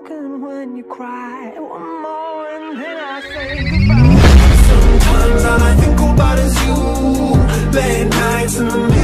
broken when you cry. One more and then I say goodbye. Sometimes all I think about is you. Late nights in the